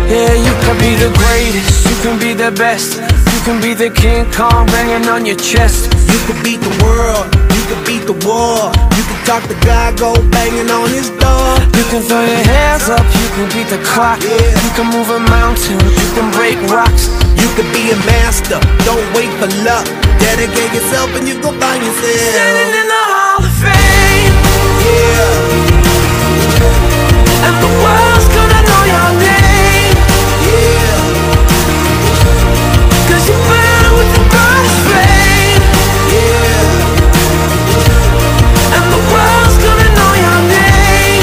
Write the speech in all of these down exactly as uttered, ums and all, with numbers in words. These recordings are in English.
Yeah, you can be the greatest, you can be the best, you can be the King Kong banging on your chest. You can beat the world, you can beat the war, you can talk to God, go banging on his door. You can throw your hands up, you can beat the clock, yeah. You can move a mountain, you can break rocks. You can be a master, don't wait for luck. Dedicate yourself and you go find yourself standing in the Hall of Fame. Yeah. And the world's gonna know your name. Yeah. Cause you burn with the brightest flame. Yeah. And the world's gonna know your name.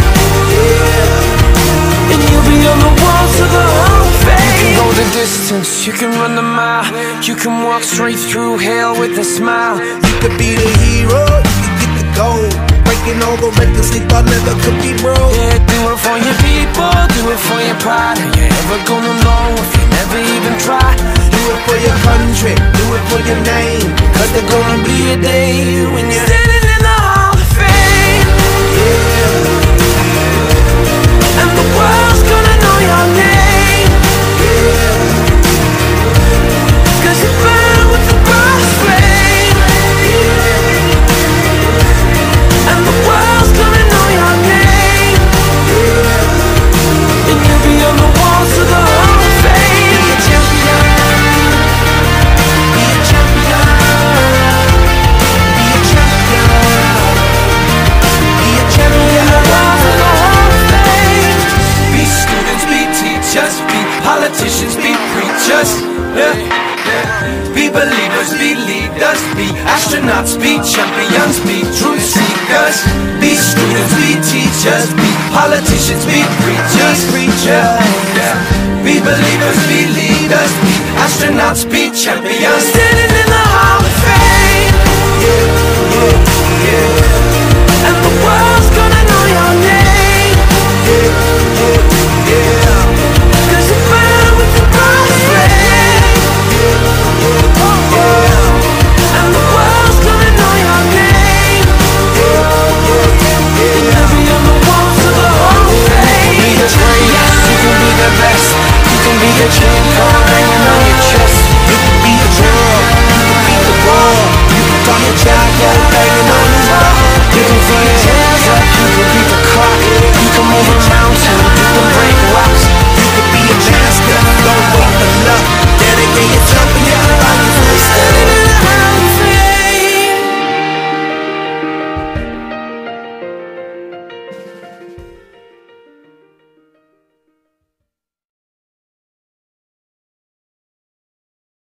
Yeah. And you'll be on the walls of the Hall of Fame. You can go the distance, you can run the mile, you can walk straight through hell with a smile. You could be the hero, you could get the gold, breaking all the records they thought never could be broke. Yeah, do it for your people, do it for your pride. Are you ever gonna know if you never even try? Do it for your country, do it for your name, cause there's gonna be a day when you're standing in the Hall of Fame. Yeah. And the world's gonna know your name. Yeah. Cause you burn with the brightest flame. Yeah. And the world's gonna know your name. Yeah. And you'll be on the walls of the Hall of Fame. Be a champion. Be a champion. Be a champion. Be a champion. On the walls of the Hall of Fame. Be students, be teachers, be politicians, be preachers. Yeah. Be believers, be leaders, be astronauts, be champions, be truth seekers. Be students, be teachers, be politicians, be preachers. Yeah. Yeah. Be believers, be leaders, be astronauts, be champions.